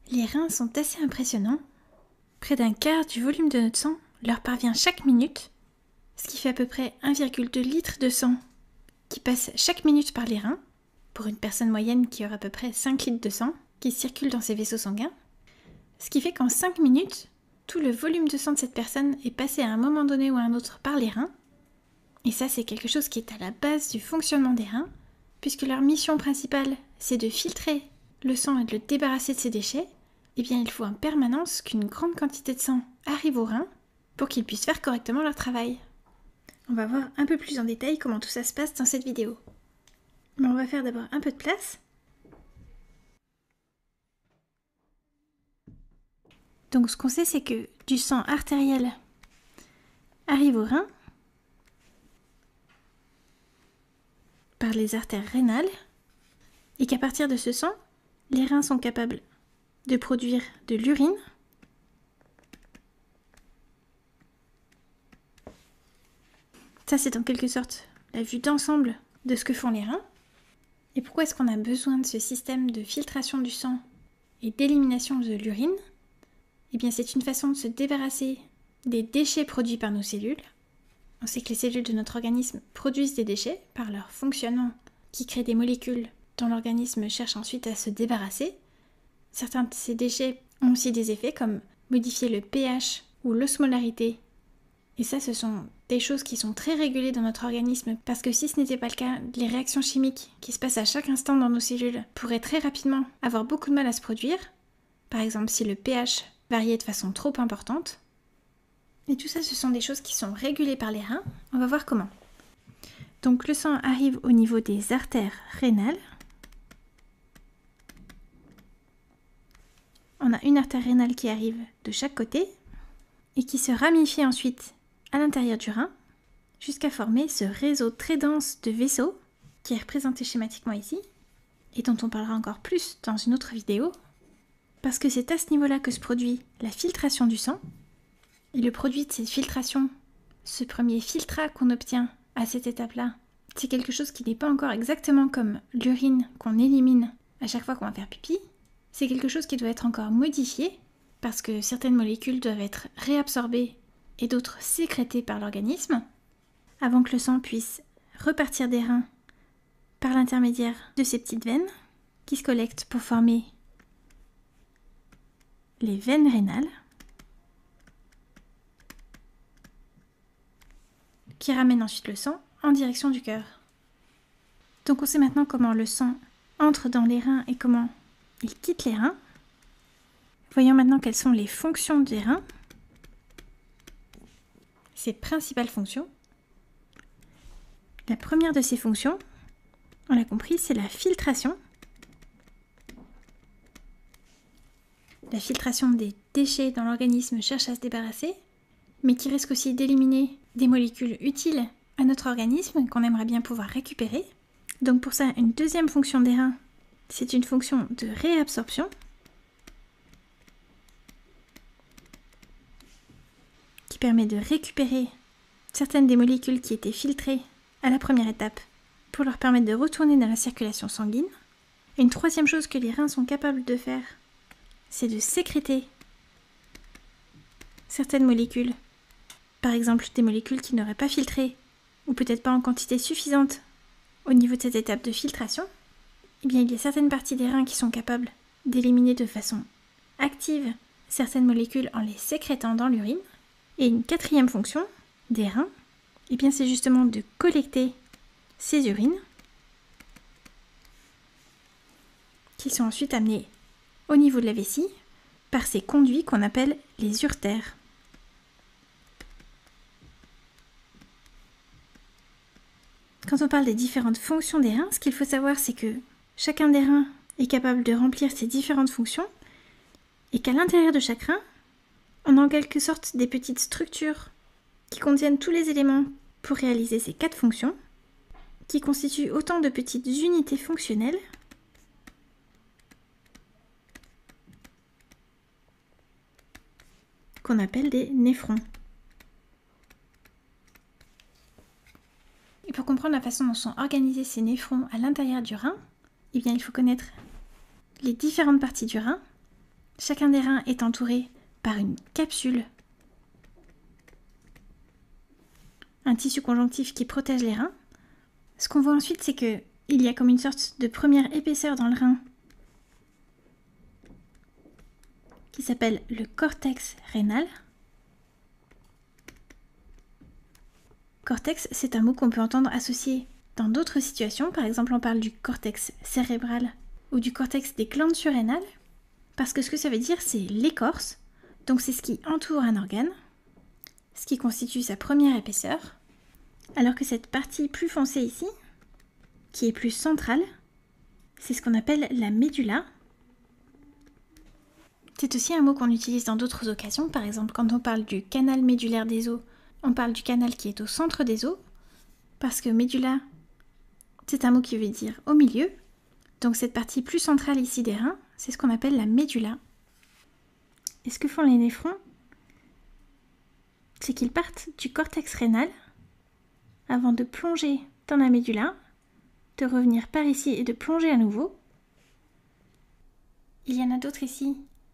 Les reins sont assez impressionnants. Près d'un quart du volume de notre sang leur parvient chaque minute, ce qui fait à peu près 1,2 litre de sang qui passe chaque minute par les reins, pour une personne moyenne qui aura à peu près 5 litres de sang qui circule dans ses vaisseaux sanguins. Ce qui fait qu'en 5 minutes, tout le volume de sang de cette personne est passé à un moment donné ou à un autre par les reins. Et ça, c'est quelque chose qui est à la base du fonctionnement des reins, puisque leur mission principale, c'est de filtrer le sang et de le débarrasser de ses déchets. Eh bien, il faut en permanence qu'une grande quantité de sang arrive aux reins pour qu'ils puissent faire correctement leur travail. On va voir un peu plus en détail comment tout ça se passe dans cette vidéo. Mais on va faire d'abord un peu de place. Donc ce qu'on sait, c'est que du sang artériel arrive aux reins par les artères rénales et qu'à partir de ce sang, les reins sont capables de produire de l'urine Ça, c'est en quelque sorte la vue d'ensemble de ce que font les reins. Et pourquoi est-ce qu'on a besoin de ce système de filtration du sang et d'élimination de l'urine? Eh bien, c'est une façon de se débarrasser des déchets produits par nos cellules. On sait que les cellules de notre organisme produisent des déchets par leur fonctionnement qui crée des molécules dont l'organisme cherche ensuite à se débarrasser. Certains de ces déchets ont aussi des effets comme modifier le pH ou l'osmolarité. Et ça, ce sont des choses qui sont très régulées dans notre organisme parce que si ce n'était pas le cas, les réactions chimiques qui se passent à chaque instant dans nos cellules pourraient très rapidement avoir beaucoup de mal à se produire. Par exemple, si le pH variait de façon trop importante. Et tout ça, ce sont des choses qui sont régulées par les reins. On va voir comment. Donc le sang arrive au niveau des artères rénales. On a une artère rénale qui arrive de chaque côté et qui se ramifie ensuite à l'intérieur du rein jusqu'à former ce réseau très dense de vaisseaux qui est représenté schématiquement ici et dont on parlera encore plus dans une autre vidéo parce que c'est à ce niveau-là que se produit la filtration du sang. Et le produit de cette filtration, ce premier filtrat qu'on obtient à cette étape-là, c'est quelque chose qui n'est pas encore exactement comme l'urine qu'on élimine à chaque fois qu'on va faire pipi. C'est quelque chose qui doit être encore modifié parce que certaines molécules doivent être réabsorbées et d'autres sécrétées par l'organisme avant que le sang puisse repartir des reins par l'intermédiaire de ces petites veines qui se collectent pour former les veines rénales qui ramènent ensuite le sang en direction du cœur. Donc on sait maintenant comment le sang entre dans les reins et comment il quitte les reins. Voyons maintenant quelles sont les fonctions des reins. Ses principales fonctions. La première de ces fonctions, on l'a compris, c'est la filtration. La filtration des déchets dont l'organisme cherche à se débarrasser, mais qui risque aussi d'éliminer des molécules utiles à notre organisme qu'on aimerait bien pouvoir récupérer. Donc pour ça, une deuxième fonction des reins, c'est une fonction de réabsorption qui permet de récupérer certaines des molécules qui étaient filtrées à la première étape pour leur permettre de retourner dans la circulation sanguine. Et une troisième chose que les reins sont capables de faire, c'est de sécréter certaines molécules. Par exemple, des molécules qui n'auraient pas filtré, ou peut-être pas en quantité suffisante au niveau de cette étape de filtration. Eh bien, il y a certaines parties des reins qui sont capables d'éliminer de façon active certaines molécules en les sécrétant dans l'urine. Et une quatrième fonction des reins, eh bien, c'est justement de collecter ces urines qui sont ensuite amenées au niveau de la vessie par ces conduits qu'on appelle les uretères. Quand on parle des différentes fonctions des reins, ce qu'il faut savoir, c'est que chacun des reins est capable de remplir ces différentes fonctions et qu'à l'intérieur de chaque rein, on a en quelque sorte des petites structures qui contiennent tous les éléments pour réaliser ces 4 fonctions, qui constituent autant de petites unités fonctionnelles qu'on appelle des néphrons. Et pour comprendre la façon dont sont organisés ces néphrons à l'intérieur du rein, eh bien, il faut connaître les différentes parties du rein chacun des reins est entouré par une capsule, un tissu conjonctif qui protège les reins. Ce qu'on voit ensuite, c'est qu'il y a comme une sorte de première épaisseur dans le rein qui s'appelle le cortex rénal. Cortex, c'est un mot qu'on peut entendre associé dans d'autres situations. Par exemple, on parle du cortex cérébral ou du cortex des glandes surrénales, parce que ce que ça veut dire, c'est l'écorce. Donc c'est ce qui entoure un organe, ce qui constitue sa première épaisseur, alors que cette partie plus foncée ici, qui est plus centrale, c'est ce qu'on appelle la médulla. C'est aussi un mot qu'on utilise dans d'autres occasions. Par exemple, quand on parle du canal médullaire des os, on parle du canal qui est au centre des os, parce que médulla, c'est un mot qui veut dire au milieu. Donc cette partie plus centrale ici des reins, c'est ce qu'on appelle la médulla. Et ce que font les néphrons, c'est qu'ils partent du cortex rénal avant de plonger dans la médulla, de revenir par ici et de plonger à nouveau. Il y en a d'autres ici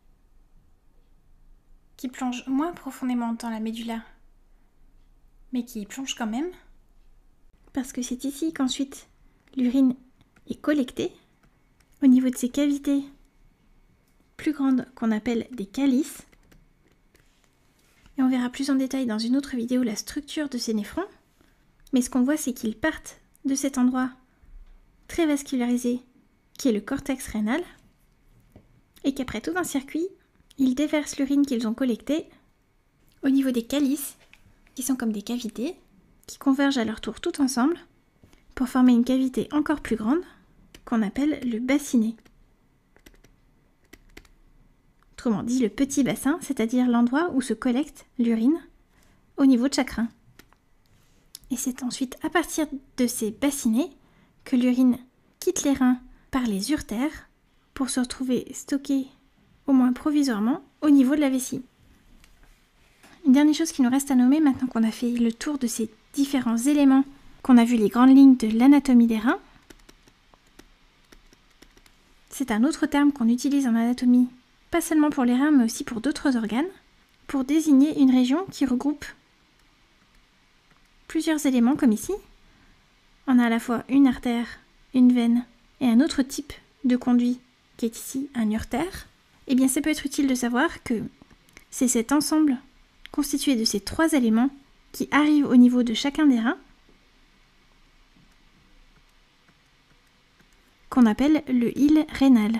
qui plongent moins profondément dans la médulla, mais qui y plongent quand même, parce que c'est ici qu'ensuite l'urine est collectée au niveau de ces cavités plus grandes qu'on appelle des calices. Et on verra plus en détail dans une autre vidéo la structure de ces néphrons. Mais ce qu'on voit, c'est qu'ils partent de cet endroit très vascularisé qui est le cortex rénal, et qu'après tout un circuit, ils déversent l'urine qu'ils ont collectée au niveau des calices, qui sont comme des cavités, qui convergent à leur tour tout ensemble pour former une cavité encore plus grande qu'on appelle le bassinet. Autrement dit, le petit bassin, c'est-à-dire l'endroit où se collecte l'urine au niveau de chaque rein. Et c'est ensuite à partir de ces bassinets que l'urine quitte les reins par les uretères pour se retrouver stockée, au moins provisoirement, au niveau de la vessie. Une dernière chose qui nous reste à nommer maintenant qu'on a fait le tour de ces différents éléments, qu'on a vu les grandes lignes de l'anatomie des reins, c'est un autre terme qu'on utilise en anatomie, pas seulement pour les reins mais aussi pour d'autres organes, pour désigner une région qui regroupe plusieurs éléments comme ici. On a à la fois une artère, une veine et un autre type de conduit qui est ici un uretère. Eh bien, ça peut être utile de savoir que c'est cet ensemble constitué de ces trois éléments qui arrivent au niveau de chacun des reins qu'on appelle le hile rénal.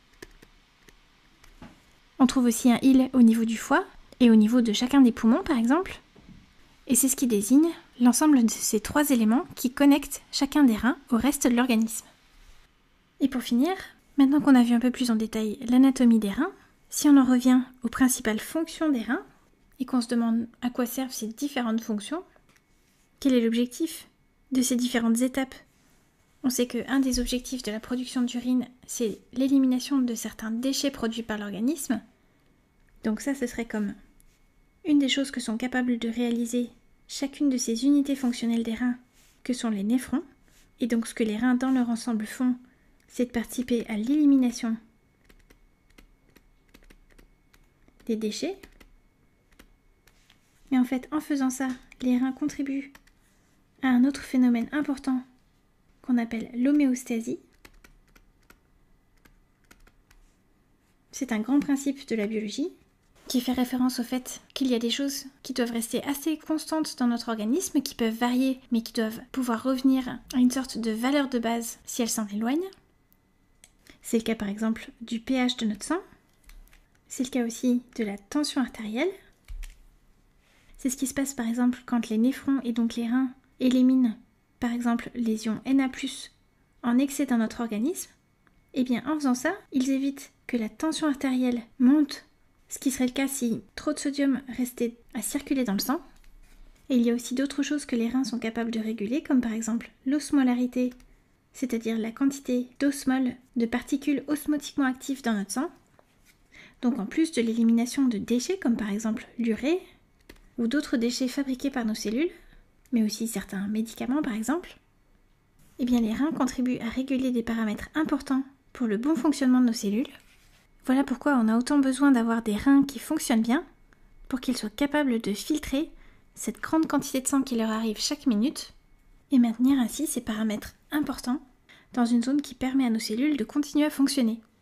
On trouve aussi un hile au niveau du foie et au niveau de chacun des poumons par exemple. Et c'est ce qui désigne l'ensemble de ces trois éléments qui connectent chacun des reins au reste de l'organisme. Et pour finir, maintenant qu'on a vu un peu plus en détail l'anatomie des reins, si on en revient aux principales fonctions des reins, et qu'on se demande à quoi servent ces différentes fonctions, quel est l'objectif de ces différentes étapes? On sait qu'un des objectifs de la production d'urine, c'est l'élimination de certains déchets produits par l'organisme. Donc ça, ce serait comme une des choses que sont capables de réaliser chacune de ces unités fonctionnelles des reins, que sont les néphrons. Et donc ce que les reins dans leur ensemble font, c'est de participer à l'élimination des déchets. Et en fait, en faisant ça, les reins contribuent à un autre phénomène important qu'on appelle l'homéostasie. C'est un grand principe de la biologie qui fait référence au fait qu'il y a des choses qui doivent rester assez constantes dans notre organisme, qui peuvent varier, mais qui doivent pouvoir revenir à une sorte de valeur de base si elles s'en éloignent. C'est le cas par exemple du pH de notre sang. C'est le cas aussi de la tension artérielle. C'est ce qui se passe par exemple quand les néphrons et donc les reins éliminent par exemple les ions Na+, en excès dans notre organisme. Et bien en faisant ça, ils évitent que la tension artérielle monte, ce qui serait le cas si trop de sodium restait à circuler dans le sang. Et il y a aussi d'autres choses que les reins sont capables de réguler, comme par exemple l'osmolarité, c'est-à-dire la quantité d'osmol, de particules osmotiquement actives dans notre sang. Donc en plus de l'élimination de déchets, comme par exemple l'urée, ou d'autres déchets fabriqués par nos cellules, mais aussi certains médicaments par exemple, eh bien les reins contribuent à réguler des paramètres importants pour le bon fonctionnement de nos cellules, Voilà pourquoi on a autant besoin d'avoir des reins qui fonctionnent bien pour qu'ils soient capables de filtrer cette grande quantité de sang qui leur arrive chaque minute et maintenir ainsi ces paramètres importants dans une zone qui permet à nos cellules de continuer à fonctionner.